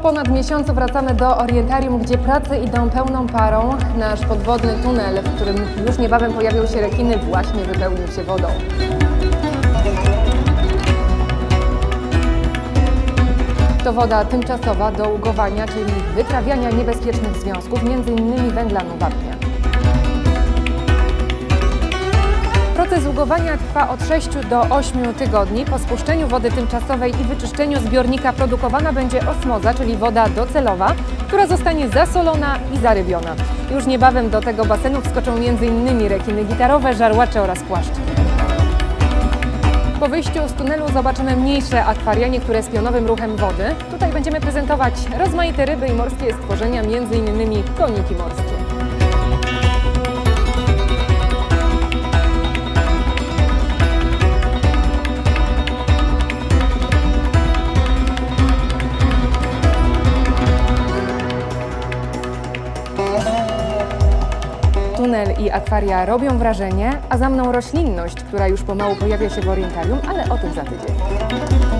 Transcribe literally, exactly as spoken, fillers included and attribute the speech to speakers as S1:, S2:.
S1: ponad miesiącu wracamy do orientarium, gdzie prace idą pełną parą. Nasz podwodny tunel, w którym już niebawem pojawią się rekiny, właśnie wypełnił się wodą. To woda tymczasowa do ugowania, czyli wytrawiania niebezpiecznych związków, między innymi węglanu wapnia. Proces ugowania trwa od sześciu do ośmiu tygodni. Po spuszczeniu wody tymczasowej i wyczyszczeniu zbiornika produkowana będzie osmoza, czyli woda docelowa, która zostanie zasolona i zarybiona. Już niebawem do tego basenu wskoczą między innymi rekiny gitarowe, żarłacze oraz płaszcze. Po wyjściu z tunelu zobaczymy mniejsze akwaria, niektóre z pionowym ruchem wody. Tutaj będziemy prezentować rozmaite ryby i morskie stworzenia, między innymi koniki morskie. Tunel i akwaria robią wrażenie, a za mną roślinność, która już pomału pojawia się w orientarium, ale o tym za tydzień.